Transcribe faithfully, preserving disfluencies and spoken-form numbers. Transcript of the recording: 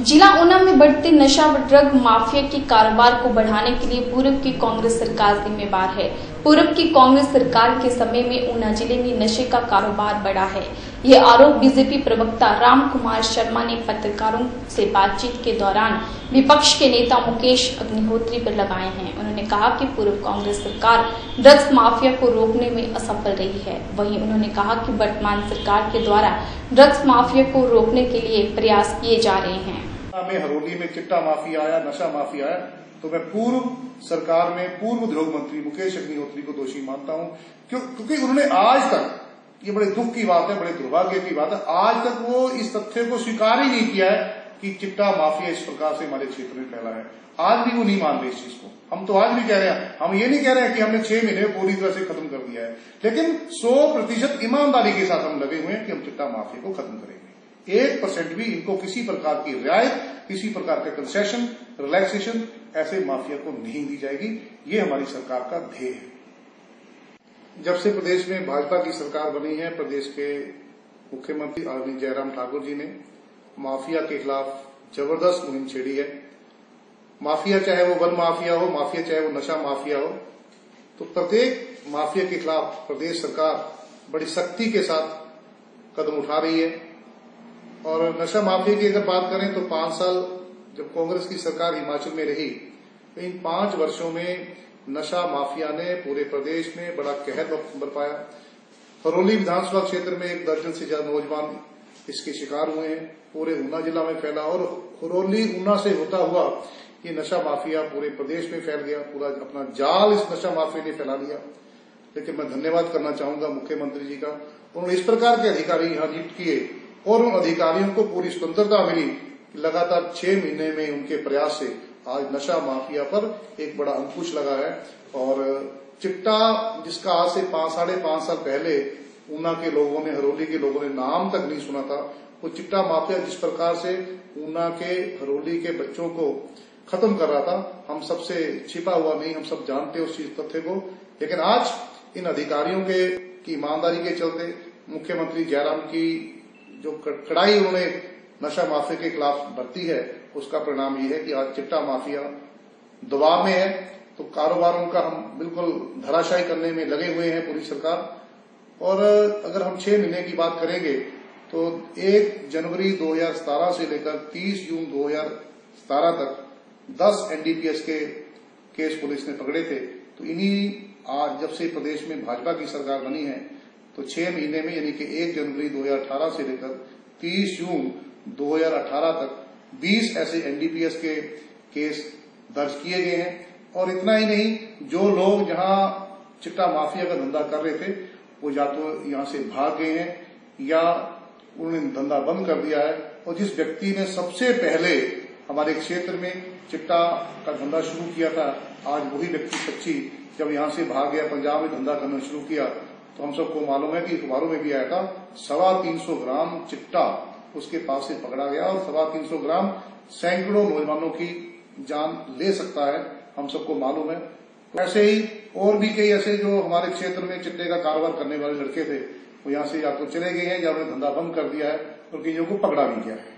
जिला ऊना में बढ़ते नशा व ड्रग माफिया के कारोबार को बढ़ाने के लिए पूर्व की कांग्रेस सरकार जिम्मेवार है। पूर्व की कांग्रेस सरकार के समय में ऊना जिले में नशे का कारोबार बढ़ा है। ये आरोप बीजेपी प्रवक्ता राम कुमार शर्मा ने पत्रकारों से बातचीत के दौरान विपक्ष के नेता मुकेश अग्निहोत्री पर लगाए हैं। उन्होंने कहा कि पूर्व कांग्रेस सरकार ड्रग्स माफिया को रोकने में असफल रही है। वहीं उन्होंने कहा कि वर्तमान सरकार के द्वारा ड्रग्स माफिया को रोकने के लिए प्रयास किए जा रहे हैं। में हरोली में चिट्टा माफिया आया, नशा माफिया आया, तो मैं पूर्व सरकार में पूर्व उद्योग मंत्री मुकेश अग्निहोत्री को दोषी मानता हूं, क्यों? क्योंकि उन्होंने आज तक, ये बड़े दुख की बात है, बड़े दुर्भाग्य की बात है, आज तक वो इस तथ्य को स्वीकार ही नहीं किया है कि चिट्टा माफिया इस प्रकार से हमारे क्षेत्र में फैला है। आज भी वो नहीं मान रहे इस चीज को। हम तो आज भी कह रहे हैं, हम ये नहीं कह रहे हैं कि हमने छह महीने में पूरी तरह से खत्म कर दिया है, लेकिन सौ प्रतिशत ईमानदारी के साथ हम लगे हुए हैं कि हम चिट्टा माफिया को खत्म करेंगे। एक परसेंट भी इनको किसी प्रकार की रियायत, किसी प्रकार का कंसेशन, रिलैक्सेशन ऐसे माफिया को नहीं दी जाएगी। ये हमारी सरकार का ध्येय है। जब से प्रदेश में भाजपा की सरकार बनी है, प्रदेश के मुख्यमंत्री आदरणीय जयराम ठाकुर जी ने माफिया के खिलाफ जबरदस्त मुहिम छेड़ी है। माफिया चाहे वो वन माफिया हो, माफिया चाहे वो नशा माफिया हो, तो प्रत्येक माफिया के खिलाफ प्रदेश सरकार बड़ी सख्ती के साथ कदम उठा रही है। और नशा माफिया की अगर बात करें तो पांच साल जब कांग्रेस की सरकार हिमाचल में रही, तो इन पांच वर्षों में नशा माफिया ने पूरे प्रदेश में बड़ा कहर बरपाया। हरोली विधानसभा क्षेत्र में एक दर्जन से ज्यादा नौजवान इसके शिकार हुए हैं। पूरे ऊना जिला में फैला और हरोली ऊना से होता हुआ ये नशा माफिया पूरे प्रदेश में फैल गया। पूरा अपना जाल इस नशा माफिया ने फैला दिया। लेकिन मैं धन्यवाद करना चाहूंगा मुख्यमंत्री जी का। उन्होंने इस प्रकार के अधिकारी यहां नियुक्त किए और उन अधिकारियों को पूरी स्वतंत्रता मिली। लगातार छह महीने में उनके प्रयास से आज नशा माफिया पर एक बड़ा अंकुश लगा है। और चिट्टा, जिसका आज से पांच साढ़े पांच साल पहले ऊना के लोगों ने, हरोली के लोगों ने नाम तक नहीं सुना था, वो चिट्टा माफिया जिस प्रकार से ऊना के, हरोली के बच्चों को खत्म कर रहा था, हम सबसे छिपा हुआ नहीं, हम सब जानते उस चीज तथ्य को। लेकिन आज इन अधिकारियों के की ईमानदारी के चलते मुख्यमंत्री जयराम की जो कड़ाई उन्होंने नशा माफिया के खिलाफ बरती है, उसका परिणाम ये है कि आज चिट्टा माफिया दबाव में है। तो कारोबारों का हम बिल्कुल धराशायी करने में लगे हुए हैं पूरी सरकार। और अगर हम छह महीने की बात करेंगे तो एक जनवरी दो हजार सतारह से लेकर तीस जून दो हजार सतारह तक दस एनडीपीएस के केस पुलिस ने पकड़े थे। तो इन्हीं आज जब से प्रदेश में भाजपा की सरकार बनी है, तो छह महीने में यानी कि एक जनवरी दो हजार अठारह से लेकर तीस जून दो हजार अठारह तक बीस ऐसे एनडीपीएस के केस दर्ज किए गए हैं। और इतना ही नहीं, जो लोग जहां चिट्टा माफिया का धंधा कर रहे थे, वो या तो यहां से भाग गए हैं या उन्होंने धंधा बंद कर दिया है। और जिस व्यक्ति ने सबसे पहले हमारे क्षेत्र में चिट्टा का धंधा शुरू किया था, आज वही व्यक्ति सच्ची जब यहां से भाग गया, पंजाब में धंधा करना शुरू किया, तो हम सबको मालूम है कि अखबारों में भी आया था, सवा तीन सौ ग्राम चिट्टा उसके पास से पकड़ा गया। और सवा तीन सौ ग्राम सैकड़ों नौजवानों की जान ले सकता है, हम सबको मालूम है। तो ऐसे ही और भी कई ऐसे जो हमारे क्षेत्र में चिट्टे का कारोबार करने वाले लड़के थे, वो यहां से या तो चले गए हैं या उन्होंने धंधा बंद कर दिया है और कईयों को पकड़ा भी गया है।